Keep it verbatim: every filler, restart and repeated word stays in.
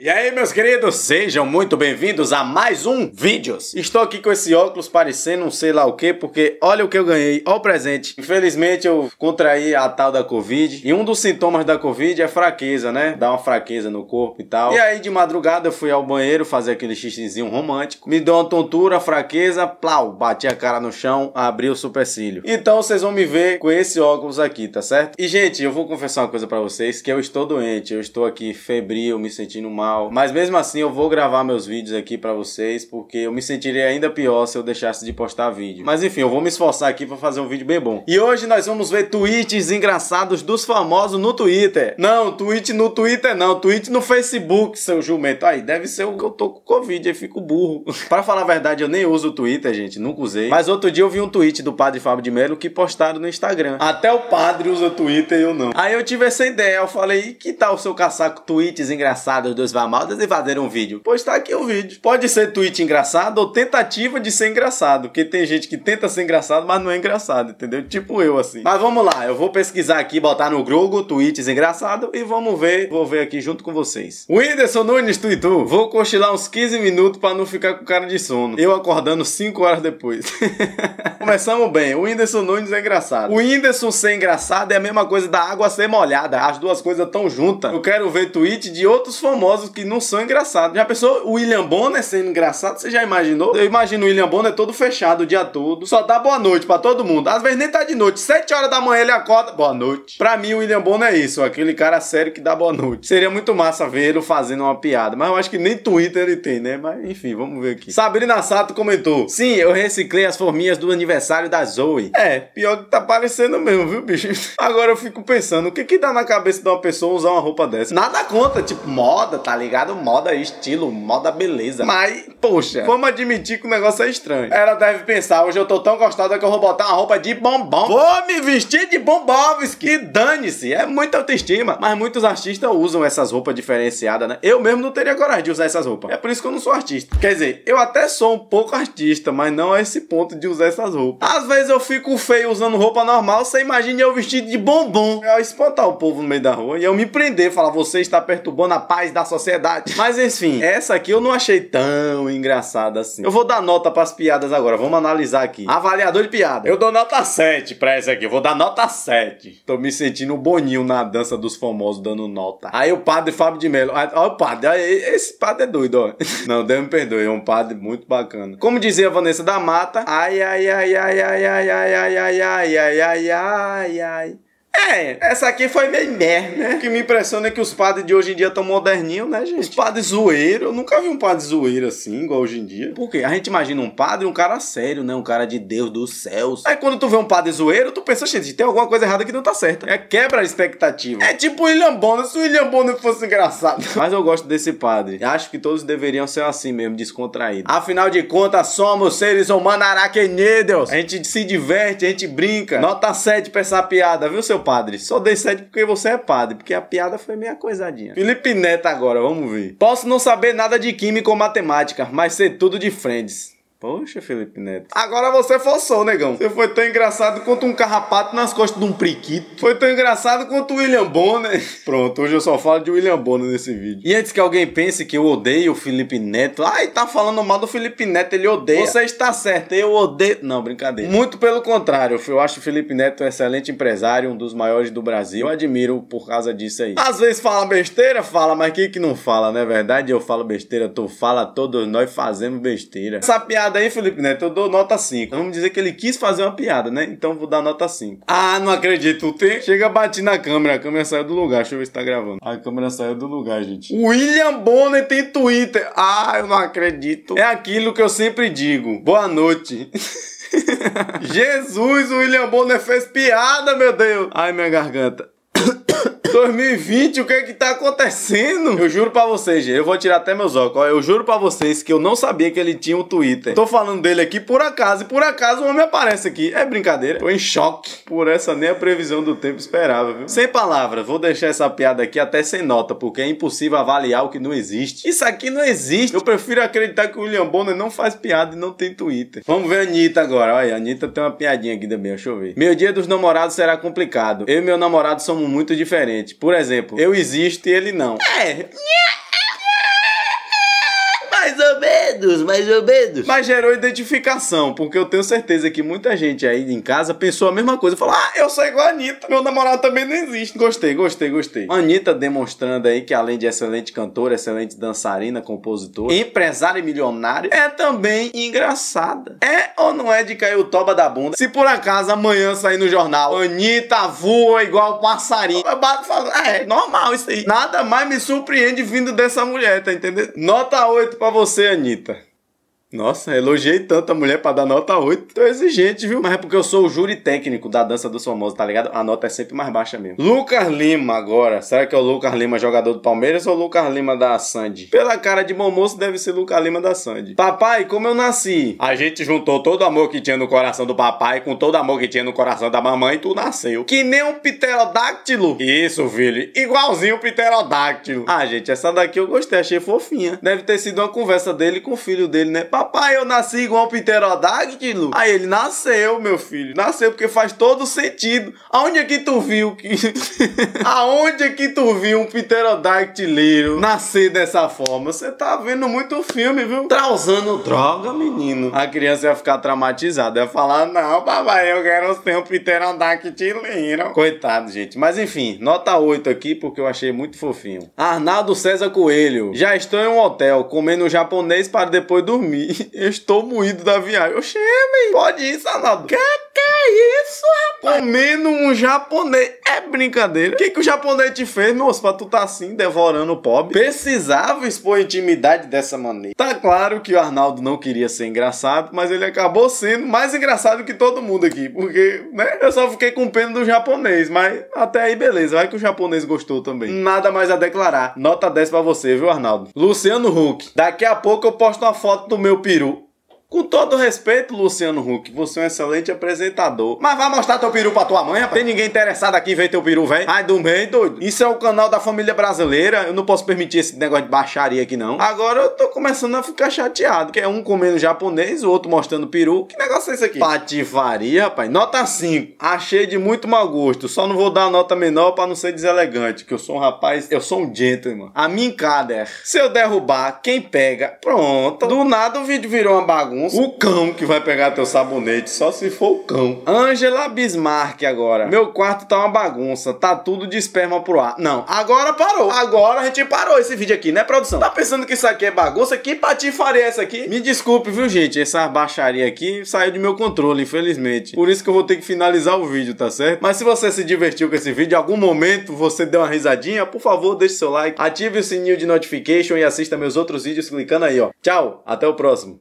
E aí, meus queridos, sejam muito bem-vindos a mais um Vídeos. Estou aqui com esse óculos parecendo um sei lá o que, porque olha o que eu ganhei, olha o presente. Infelizmente eu contraí a tal da Covid, e um dos sintomas da Covid é fraqueza, né? Dá uma fraqueza no corpo e tal. E aí de madrugada eu fui ao banheiro fazer aquele xixizinho romântico, me deu uma tontura, fraqueza, plau, bati a cara no chão, abri o supercílio. Então vocês vão me ver com esse óculos aqui, tá certo? E gente, eu vou confessar uma coisa pra vocês, que eu estou doente, eu estou aqui febril, me sentindo mal. Mas mesmo assim eu vou gravar meus vídeos aqui pra vocês, porque eu me sentiria ainda pior se eu deixasse de postar vídeo. Mas enfim, eu vou me esforçar aqui pra fazer um vídeo bem bom. E hoje nós vamos ver tweets engraçados dos famosos no Twitter. Não, tweet no Twitter não, tweet no Facebook, seu jumento. Aí, deve ser o que eu tô com Covid, aí fico burro. Pra falar a verdade, eu nem uso o Twitter, gente, nunca usei. Mas outro dia eu vi um tweet do padre Fábio de Mello que postaram no Instagram. Até o padre usa Twitter e eu não. Aí eu tive essa ideia, eu falei, que tal o seu caçaco tweets engraçados dos famosos e fazer um vídeo? Pois tá aqui o vídeo. Pode ser tweet engraçado ou tentativa de ser engraçado, porque tem gente que tenta ser engraçado, mas não é engraçado, entendeu? Tipo eu, assim. Mas vamos lá, eu vou pesquisar aqui, botar no Google tweets engraçados e vamos ver, vou ver aqui junto com vocês. O Whindersson Nunes tweetou: vou cochilar uns quinze minutos pra não ficar com cara de sono. Eu acordando cinco horas depois. Começamos bem, o Whindersson Nunes é engraçado. O Whindersson ser engraçado é a mesma coisa da água ser molhada, as duas coisas tão juntas. Eu quero ver tweet de outros famosos que não são engraçados. Já pensou o William Bonner sendo engraçado? Você já imaginou? Eu imagino o William Bonner todo fechado o dia todo, só dá boa noite pra todo mundo. Às vezes nem tá de noite, sete horas da manhã ele acorda, boa noite. Pra mim o William Bonner é isso, aquele cara sério que dá boa noite. Seria muito massa ver ele fazendo uma piada, mas eu acho que nem Twitter ele tem, né? Mas enfim, vamos ver aqui. Sabrina Sato comentou: sim, eu reciclei as forminhas do aniversário da Zoe. É, pior que tá parecendo mesmo, viu, bicho? Agora eu fico pensando, o que que dá na cabeça de uma pessoa usar uma roupa dessa? Nada contra, tipo, moda, tá ligado? Moda, estilo, moda, beleza. Mas, poxa, vamos admitir que o negócio é estranho. Ela deve pensar, hoje eu tô tão gostada que eu vou botar uma roupa de bombom. Vou me vestir de bombovski. E dane-se, é muita autoestima. Mas muitos artistas usam essas roupas diferenciadas, né? Eu mesmo não teria coragem de usar essas roupas. É por isso que eu não sou artista. Quer dizer, eu até sou um pouco artista, mas não a esse ponto de usar essas roupas. Às vezes eu fico feio usando roupa normal, você imagina eu vestido de bombom. Eu espantar o povo no meio da rua e eu me prender, falar, você está perturbando a paz da sociedade. Mas enfim, essa aqui eu não achei tão engraçada assim. Eu vou dar nota pras piadas agora, vamos analisar aqui. Avaliador de piada. Eu dou nota sete pra essa aqui, eu vou dar nota sete. Tô me sentindo boninho na dança dos famosos dando nota. Aí o padre Fábio de Mello, olha o padre, esse padre é doido, ó. Não, Deus me perdoe, é um padre muito bacana. Como dizia a Vanessa da Mata, ai, ai, ai, ai, ai, ai, ai, ai, ai, ai, ai, ai, ai, ai. É, essa aqui foi meio merda, né? O que me impressiona é que os padres de hoje em dia estão moderninhos, né, gente? Os padres zoeiros, eu nunca vi um padre zoeiro assim, igual hoje em dia. Por quê? A gente imagina um padre, um cara sério, né? Um cara de Deus, dos céus. Aí quando tu vê um padre zoeiro, tu pensa, gente, tem alguma coisa errada que não tá certa. É quebra a expectativa. É tipo o William Bonner, se o William Bonner fosse engraçado. Mas eu gosto desse padre. Acho que todos deveriam ser assim mesmo, descontraídos. Afinal de contas, somos seres humanos aracnídeos. A gente se diverte, a gente brinca. Nota sete pra essa piada, viu, seu padre? Só dei sete porque você é padre, porque a piada foi meia coisadinha. Felipe Neto agora, vamos ver. Posso não saber nada de química ou matemática, mas sei tudo de Friends. Poxa, Felipe Neto. Agora você forçou, negão. Você foi tão engraçado quanto um carrapato nas costas de um priquito. Foi tão engraçado quanto o William Bonner. Pronto, hoje eu só falo de William Bonner nesse vídeo. E antes que alguém pense que eu odeio o Felipe Neto, ai, tá falando mal do Felipe Neto, ele odeia. Você está certo, eu odeio. Não, brincadeira. Muito pelo contrário, eu acho o Felipe Neto um excelente empresário, um dos maiores do Brasil. Eu admiro por causa disso aí. Às vezes fala besteira, fala, mas quem que não fala, não é verdade? Eu falo besteira, tu fala, todos nós fazemos besteira. Essa piada aí, Felipe Neto, eu dou nota cinco. Vamos dizer que ele quis fazer uma piada, né? Então vou dar nota cinco. Ah, não acredito. Tem... Chega a bater na câmera. A câmera saiu do lugar. Deixa eu ver se tá gravando. A câmera saiu do lugar, gente. William Bonner tem Twitter. Ah, eu não acredito. É aquilo que eu sempre digo. Boa noite. Jesus, o William Bonner fez piada, meu Deus. Ai, minha garganta. dois mil e vinte, o que é que tá acontecendo? Eu juro pra vocês, gente, eu vou tirar até meus óculos. Eu juro pra vocês que eu não sabia que ele tinha um Twitter. Tô falando dele aqui por acaso, e por acaso o homem aparece aqui. É brincadeira. Tô em choque. Por essa nem a previsão do tempo esperava, viu? Sem palavras, vou deixar essa piada aqui até sem nota, porque é impossível avaliar o que não existe. Isso aqui não existe. Eu prefiro acreditar que o William Bonner não faz piada e não tem Twitter. Vamos ver a Anitta agora. Olha, a Anitta tem uma piadinha aqui também, deixa eu ver. Meu dia dos namorados será complicado. Eu e meu namorado somos muito diferentes. Por exemplo, eu existo e ele não. É. ou menos, mais ou menos. Mas gerou identificação, porque eu tenho certeza que muita gente aí em casa pensou a mesma coisa. Falou, ah, eu sou igual a Anitta. Meu namorado também não existe. Gostei, gostei, gostei. A Anitta demonstrando aí que além de excelente cantora, excelente dançarina, compositora, empresária e milionária, é também engraçada. É ou não é de cair o toba da bunda? Se por acaso amanhã sair no jornal, Anitta voa igual passarinho, eu bato e falo, ah, é normal isso aí. Nada mais me surpreende vindo dessa mulher, tá entendendo? Nota oito pra você, Anitta. Nossa, elogiei tanto a mulher pra dar nota oito. Tô exigente, viu? Mas é porque eu sou o júri técnico da dança dos famosos, tá ligado? A nota é sempre mais baixa mesmo. Lucas Lima agora. Será que é o Lucas Lima jogador do Palmeiras ou o Lucas Lima da Sandy? Pela cara de bom moço, deve ser Lucas Lima da Sandy. Papai, como eu nasci? A gente juntou todo o amor que tinha no coração do papai com todo o amor que tinha no coração da mamãe e tu nasceu. Que nem um pterodáctilo. Isso, filho. Igualzinho o pterodáctilo. Ah, gente, essa daqui eu gostei, achei fofinha. Deve ter sido uma conversa dele com o filho dele, né? Papai, eu nasci igual um pterodáctilo? Aí ele, nasceu, meu filho. Nasceu porque faz todo sentido. Aonde é que tu viu que... Aonde é que tu viu um pterodáctilo nascer dessa forma? Você tá vendo muito filme, viu? Tá usando droga, menino. A criança ia ficar traumatizada. Ia falar, não, papai, eu quero ser um pterodáctilo. Coitado, gente. Mas enfim, nota oito aqui porque eu achei muito fofinho. Arnaldo César Coelho. Já estou em um hotel comendo japonês para depois dormir. Estou moído da viagem. Oxê, man, pode isso, Arnaldo? Que que é isso, rapaz? Comendo um japonês. É brincadeira. O que que o japonês te fez, moço, pra tu tá assim, devorando o pobre? Precisava expor intimidade dessa maneira. Tá claro que o Arnaldo não queria ser engraçado, mas ele acabou sendo mais engraçado que todo mundo aqui. Porque, né, eu só fiquei com pena do japonês, mas até aí beleza. Vai que o japonês gostou também. Nada mais a declarar. Nota dez pra você, viu, Arnaldo? Luciano Huck. Daqui a pouco eu posto uma foto do meu peru. Com todo respeito, Luciano Huck, você é um excelente apresentador. Mas vai mostrar teu peru pra tua mãe, rapaz? Tem ninguém interessado aqui em ver teu peru, velho? Ai, do meio, doido. Isso é o canal da família brasileira. Eu não posso permitir esse negócio de baixaria aqui, não. Agora eu tô começando a ficar chateado. Que é um comendo japonês, o outro mostrando peru. Que negócio é esse aqui? Patifaria, rapaz. Nota cinco. Achei de muito mau gosto. Só não vou dar uma nota menor pra não ser deselegante. Que eu sou um rapaz... Eu sou um gentleman. A mim, cader. Se eu derrubar, quem pega? Pronto. Do nada o vídeo virou uma bagunça. O cão que vai pegar teu sabonete, só se for o cão. Angela Bismarck agora. Meu quarto tá uma bagunça, tá tudo de esperma pro ar. Não, agora parou. Agora a gente parou esse vídeo aqui, né, produção? Tá pensando que isso aqui é bagunça? Que patifaria é essa aqui? Me desculpe, viu, gente? Essa baixaria aqui saiu do meu controle, infelizmente. Por isso que eu vou ter que finalizar o vídeo, tá certo? Mas se você se divertiu com esse vídeo, em algum momento você deu uma risadinha, por favor, deixe seu like, ative o sininho de notification e assista meus outros vídeos clicando aí, ó. Tchau, até o próximo.